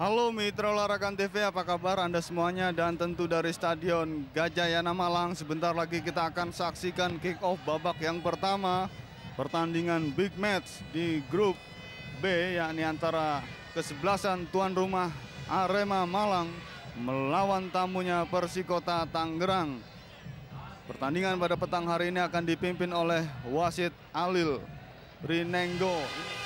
Halo Mitra Olahraga TV, apa kabar Anda semuanya? Dan tentu dari Stadion Gajayana Malang, sebentar lagi kita akan saksikan kick off babak yang pertama pertandingan big match di grup B, yakni antara kesebelasan tuan rumah Arema Malang melawan tamunya Persikota Tangerang. Pertandingan pada petang hari ini akan dipimpin oleh wasit Alil Rinenggo.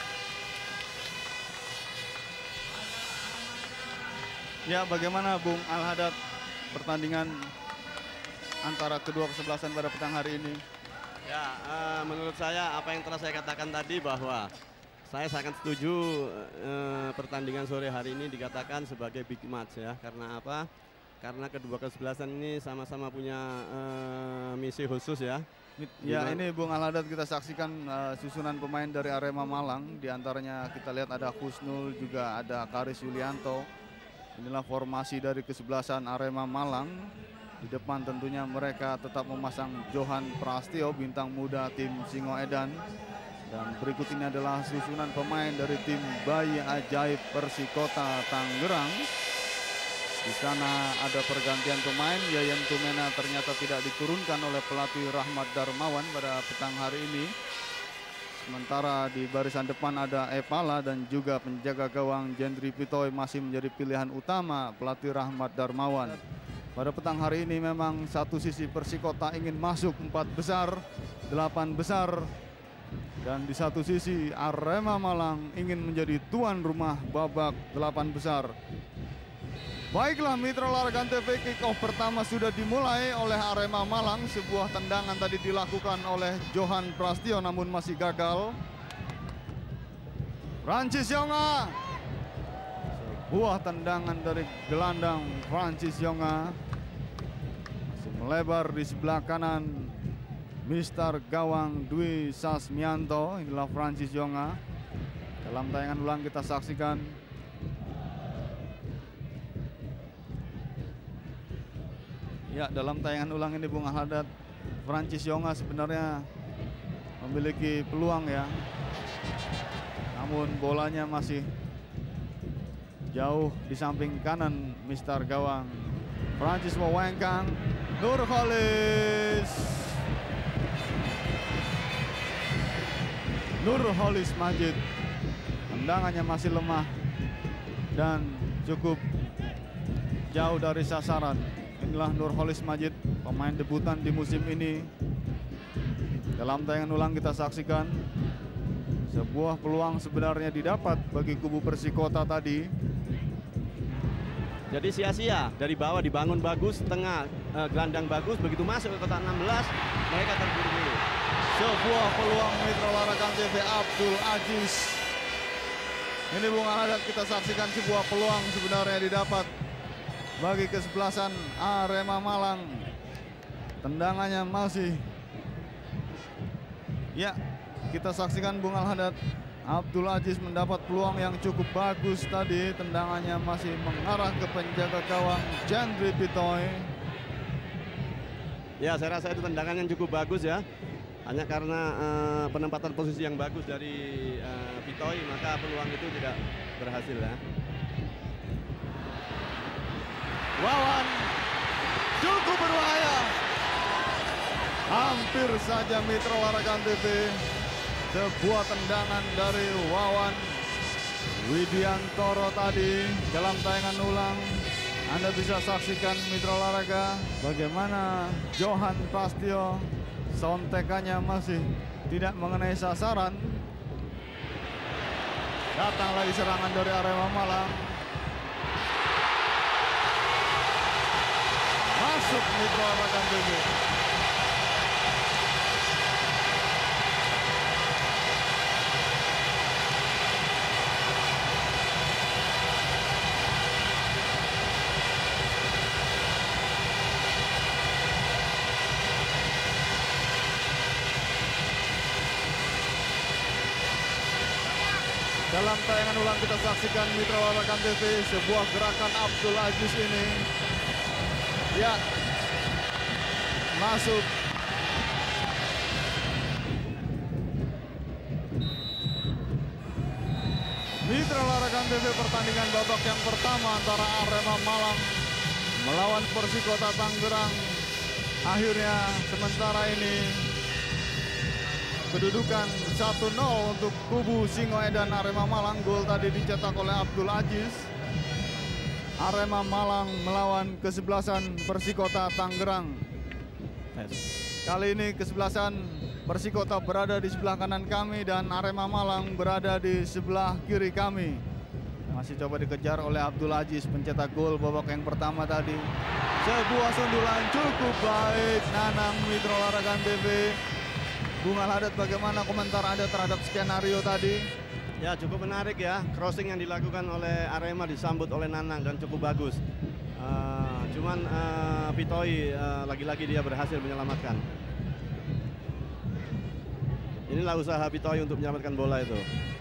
Ya, bagaimana Bung Al-Hadad pertandingan antara kedua kesebelasan pada petang hari ini? Ya, menurut saya apa yang telah saya katakan tadi bahwa saya sangat setuju pertandingan sore hari ini dikatakan sebagai big match ya. Karena apa? Karena kedua kesebelasan ini sama-sama punya misi khusus ya. Ya, ini Bung Al-Hadad kita saksikan susunan pemain dari Arema Malang. Di antaranya kita lihat ada Husnul, juga ada Karis Yulianto. Inilah formasi dari kesebelasan Arema Malang. Di depan tentunya mereka tetap memasang Johan Prastio, bintang muda tim Singo Edan. Dan berikut ini adalah susunan pemain dari tim Bayi Ajaib Persikota Tangerang. Di sana ada pergantian pemain, Yayan Tumena ternyata tidak diturunkan oleh pelatih Rahmat Darmawan pada petang hari ini. Sementara di barisan depan ada Epala dan juga penjaga gawang Jendri Pitoy masih menjadi pilihan utama pelatih Rahmat Darmawan. Pada petang hari ini memang satu sisi Persikota ingin masuk 4 besar, 8 besar. Dan di satu sisi Arema Malang ingin menjadi tuan rumah babak 8 besar. Baiklah Mitra Olahraga TV, kick off pertama sudah dimulai oleh Arema Malang. Sebuah tendangan tadi dilakukan oleh Johan Prastio namun masih gagal. Francis Yonga. Sebuah tendangan dari gelandang Francis Yonga. Masih melebar di sebelah kanan Mister Gawang Dwi Sasmianto. Inilah Francis Yonga. Dalam tayangan ulang kita saksikan. Ya, dalam tayangan ulang ini Bung Al-Hadad, Francis Yonga sebenarnya memiliki peluang ya. Namun bolanya masih jauh di samping kanan Mister Gawang. Francis Wawengkang, Nurholis Majid. Tendangannya masih lemah dan cukup jauh dari sasaran. Inilah Nurholis Majid, pemain debutan di musim ini. Dalam tayangan ulang kita saksikan sebuah peluang sebenarnya didapat bagi kubu Persikota tadi. Jadi sia-sia, dari bawah dibangun bagus, tengah gelandang bagus, begitu masuk ke kotak 16 mereka terburu-buru. Sebuah peluang Mitra Olahraga TV Abdul Aziz. Ini Bung Al-Hadad, kita saksikan sebuah peluang sebenarnya didapat bagi kesebelasan Arema Malang. Tendangannya masih, ya, kita saksikan Bung Al-Hadad. Abdul Aziz mendapat peluang yang cukup bagus tadi. Tendangannya masih mengarah ke penjaga gawang Jendri Pitoy. Ya, saya rasa itu tendangan yang cukup bagus ya. Hanya karena penempatan posisi yang bagus dari Pitoy, maka peluang itu tidak berhasil ya. Wawan cukup berbahaya. Hampir saja Mitra Olahraga TV. Sebuah tendangan dari Wawan Widiantoro tadi. Dalam tayangan ulang Anda bisa saksikan Mitra Olahraga bagaimana Johan Prastio sontekannya masih tidak mengenai sasaran. Datang lagi serangan dari Arema Malang. Masuk Mitra Olahraga TV. Dalam tayangan ulang kita saksikan Mitra Olahraga TV sebuah gerakan Abdul Aziz ini. Ya, masuk. Mitra Olahraga TV, pertandingan babak yang pertama antara Arema Malang melawan Persikota Tangerang. Akhirnya sementara ini kedudukan 1-0 untuk kubu Singoedan Arema Malang. Gol tadi dicetak oleh Abdul Aziz. Arema Malang melawan kesebelasan Persikota Tangerang. Kali ini kesebelasan Persikota berada di sebelah kanan kami dan Arema Malang berada di sebelah kiri kami. Masih coba dikejar oleh Abdul Aziz, pencetak gol babak yang pertama tadi. Sebuah sundulan cukup baik Nanang, Mitra Olahraga TV. Bung Al-Hadad, bagaimana komentar Anda terhadap skenario tadi? Ya, cukup menarik ya. Crossing yang dilakukan oleh Arema disambut oleh Nanang dan cukup bagus. Cuman Pitoi lagi-lagi dia berhasil menyelamatkan. Inilah usaha Pitoi untuk menyelamatkan bola itu.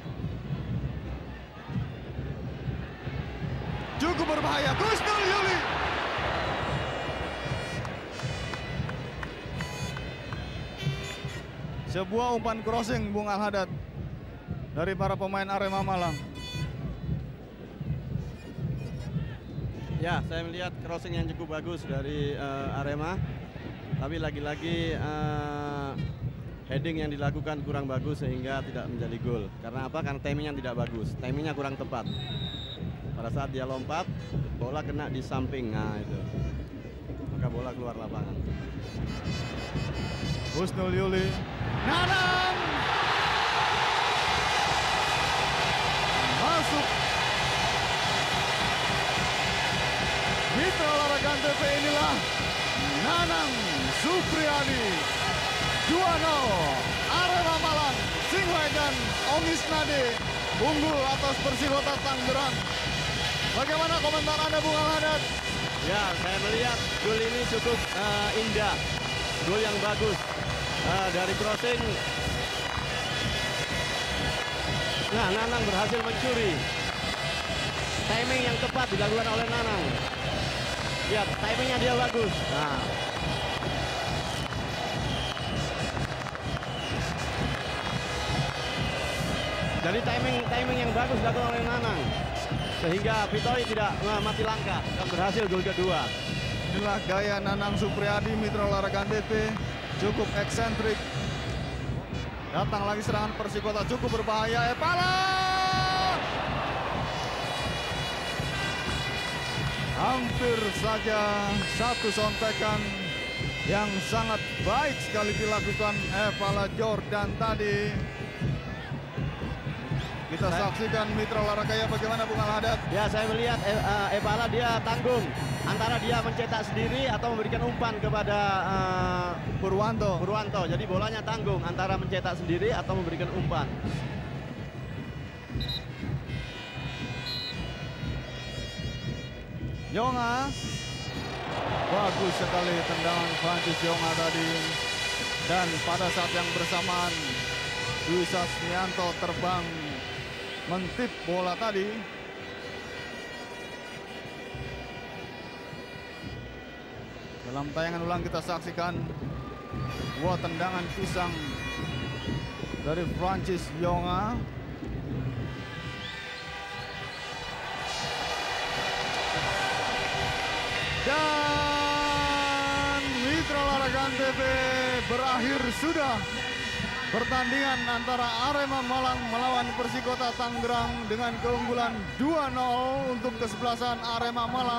Cukup berbahaya, Kusnul Yuli. Sebuah umpan crossing, Bung Al-Hadad, dari para pemain Arema Malang. Ya, saya melihat crossing yang cukup bagus dari Arema. Tapi lagi-lagi heading yang dilakukan kurang bagus sehingga tidak menjadi gol. Karena apa? Karena timingnya tidak bagus. Timingnya kurang tepat. Pada saat dia lompat, bola kena di samping. Nah, itu. Maka bola keluar lapangan. Kusnul Yuli. Nanang! Masuk. Mitra Olahraga TV, inilah Nanang Supriyadi. 2-0 Arema Malang. Singoedan Ongis Nade unggul atas Persikota Tangerang. Bagaimana komentar Anda, Bung Al-Hadad? Ya, saya melihat gol ini cukup indah. Gol yang bagus dari crossing. Nah, Nanang berhasil mencuri. Timing yang tepat dilakukan oleh Nanang. Ya, timingnya dia bagus. Nah, jadi timing yang bagus dilakukan oleh Nanang, sehingga Pitoi tidak mati langkah dan berhasil gol kedua. Inilah gaya Nanang Supriyadi, Mitra Olahraga TV, cukup eksentrik. Datang lagi serangan Persikota, cukup berbahaya. Epala! Hampir saja satu sontekan yang sangat baik sekali dilakukan Epala Jordan tadi. Kita saksikan Mitra Olahraga, ya, bagaimana Bung Al-Hadad? Ya, saya melihat Epala dia tanggung antara dia mencetak sendiri atau memberikan umpan kepada Purwanto. Jadi bolanya tanggung antara mencetak sendiri atau memberikan umpan. Yonga, bagus sekali tendangan Francis Yonga tadi. Dan pada saat yang bersamaan Dwi Sasmianto terbang mentip bola tadi. Dalam tayangan ulang kita saksikan buah tendangan pisang dari Francis Yonga. Dan Mitra Olahraga TV, berakhir sudah pertandingan antara Arema Malang melawan Persikota Tangerang dengan keunggulan 2-0 untuk kesebelasan Arema Malang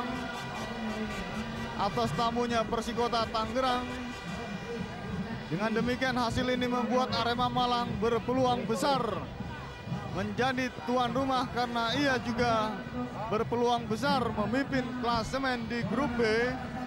atas tamunya Persikota Tangerang. Dengan demikian hasil ini membuat Arema Malang berpeluang besar menjadi tuan rumah karena ia juga berpeluang besar memimpin klasemen di grup B